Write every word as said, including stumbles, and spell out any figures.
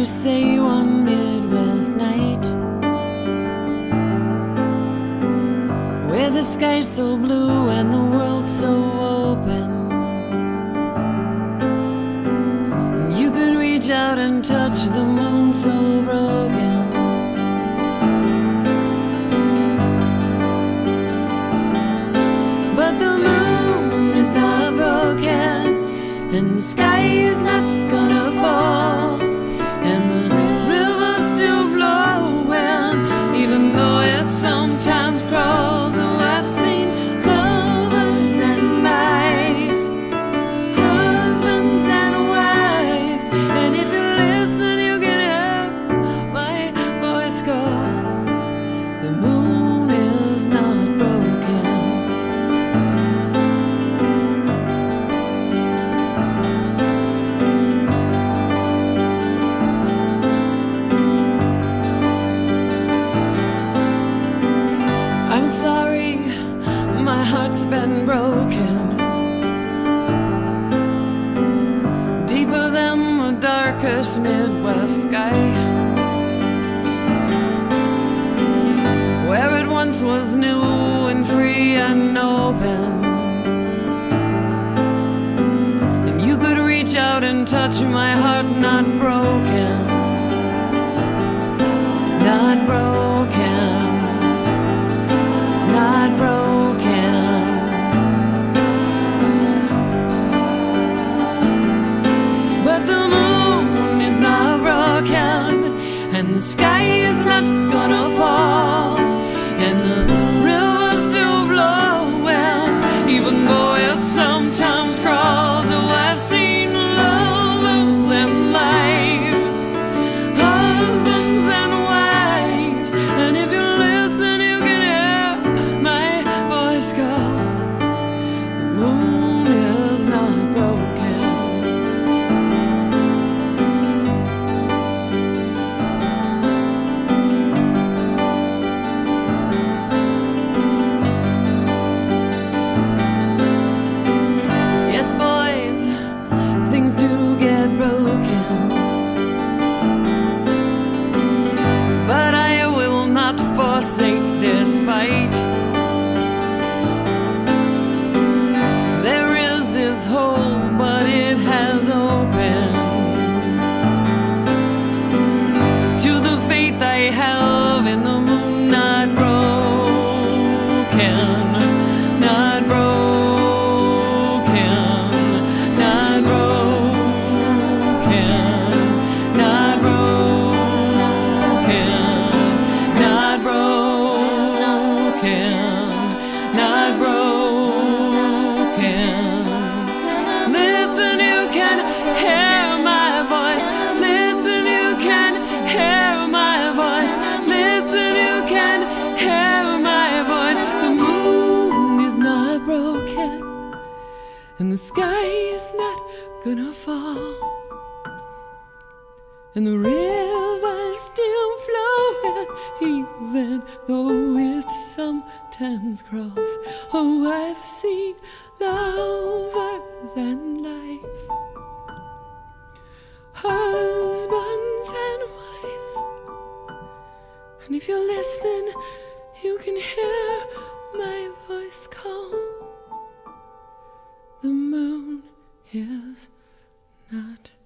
say one Midwest night, where the sky's so blue and the world's so open, and you could reach out and touch the moon so broken. But the moon is not broken, and the sky is not gonna fall, and the river's still flowing, even though it sometimes crawls. Oh, I've seen lovers and wives, husbands and wives, and if you listen you can hear my voice call. The moon is not broken. I'm sorry, my heart's been broken, deeper than the darkest Midwest sky, where it once was new and free and open, and you could reach out and touch my heart. Not broken, not broken, not broken. But the moon is not broken, and the sky is not gonna fall, and the river's still flowing, even though it sometimes crawls. Oh, I've seen lovers and lives, husbands and wives, and if you listen you can hear my voice call. The moon is not broken. Yes, boys, things do get broken, but I will not forsake this fight. There is this hole, but it has opened to the faith I have in the moon. Not broken, not broken, not broken, not broken, not broken, not broken. Listen, you can hear my voice. Listen, you can hear my voice. Listen, you can hear my voice. The moon is not broken, and the sky is not gonna fall, and the river's still flowing, even though it sometimes crawls. Oh, I've seen lovers and lives, husbands and wives, and if you listen you can hear my voice call. The moon is not